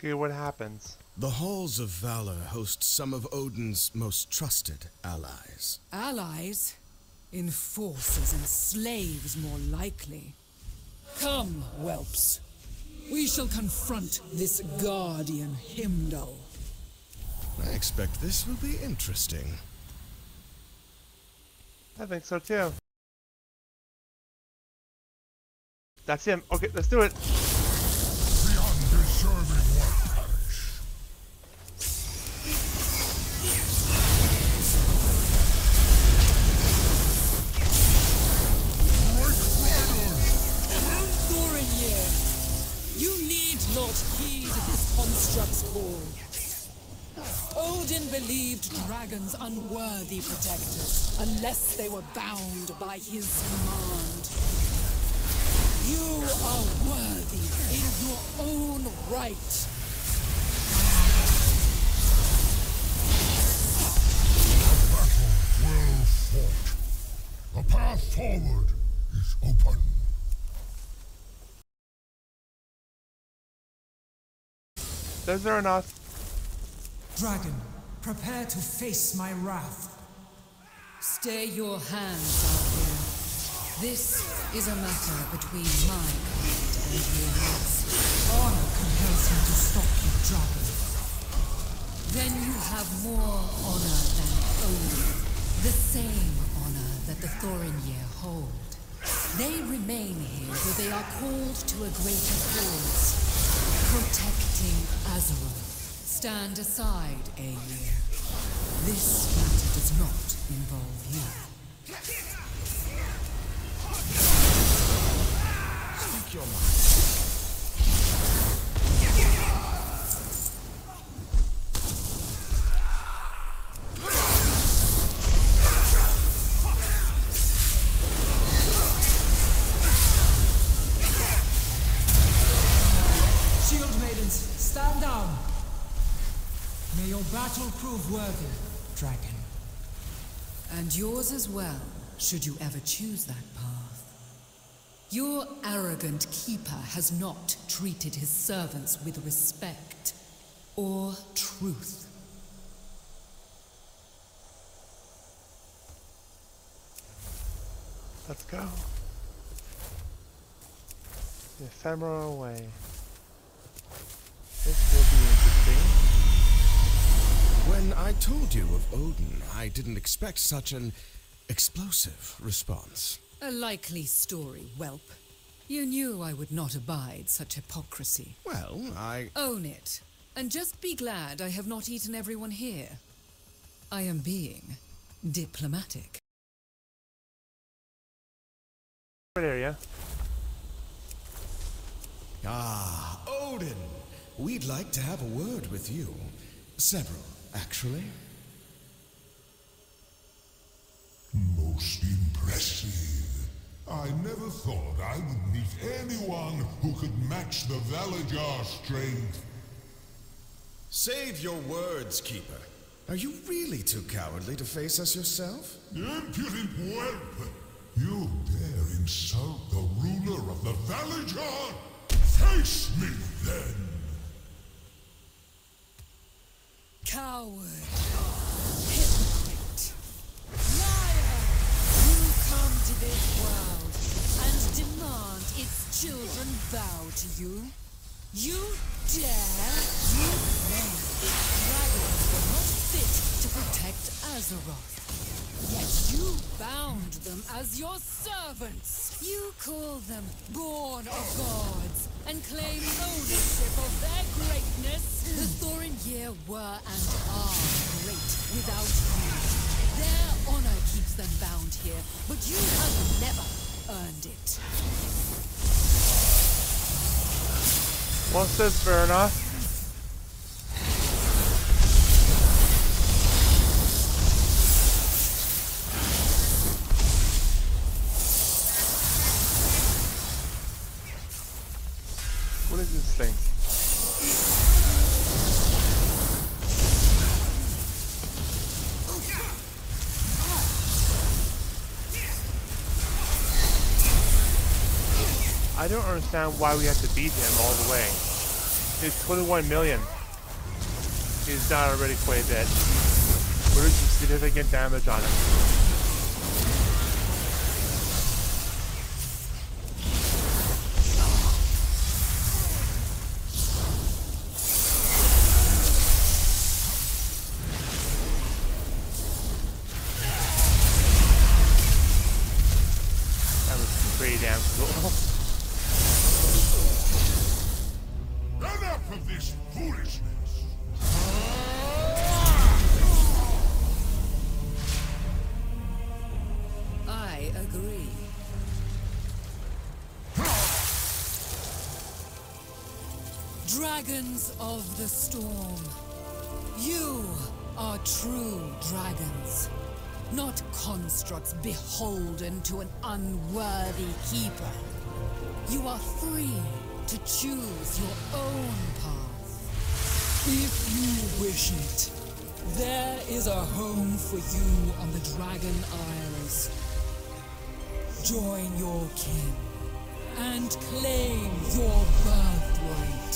exactly what happens. The Halls of Valor host some of Odin's most trusted allies. Allies? Enforcers and slaves, more likely. Come, whelps. We shall confront this guardian Heimdall. I expect this will be interesting. I think so too. That's him. Okay, let's do it. The undeserving will perish. Thorinir, you need not heed this construct's call. Odin believed dragons unworthy protectors unless they were bound by his command. You are worthy in your own right. A battle well fought. The path forward is open. There's Zernoth. Dragon, prepare to face my wrath. Stay your hands out here. This is a matter between my kind and yours. Honor compels me to stop you, dragon. Then you have more honor than Odin. The same honor that the Thorinir hold. They remain here where they are called to a greater cause. Protecting Azeroth. Stand aside, Aegir. This matter does not involve you. Speak your mind. Shield maidens, stand down. May your battle prove worthy, dragon. And yours as well, should you ever choose that path. Your arrogant keeper has not treated his servants with respect or truth. Let's go. The ephemeral way. This will be interesting. When I told you of Odin, I didn't expect such an explosive response. A likely story, whelp. You knew I would not abide such hypocrisy. Well, Own it, and just be glad I have not eaten everyone here. I am being diplomatic. What area? Ah, Odin! We'd like to have a word with you. Several, actually. Most impressive. I never thought I would meet anyone who could match the Valajar strength. Save your words, Keeper. Are you really too cowardly to face us yourself? Impudent whelp! You dare insult the ruler of the Valajar? Face me, then! Coward. Hypocrite. Liar! You come to this world and demand its children bow to you. You dare? You claim dragons were not fit to protect Azeroth. Yet you bound them as your servants. You call them born of gods and claim ownership of their greatness. The Thorinir were and are great without you. Their honor keeps them bound here, but you have never earned it. What's this, Zernoth? What is this thing? I don't understand why we have to beat him all the way. It's 21 million. He's not already quite dead. We're doing some significant damage on him. That was pretty damn cool. Enough of this foolishness! I agree. Dragons of the storm. You are true dragons, not constructs beholden to an unworthy keeper. You are free to choose your own path. If you wish it, there is a home for you on the Dragon Isles. Join your kin and claim your birthright.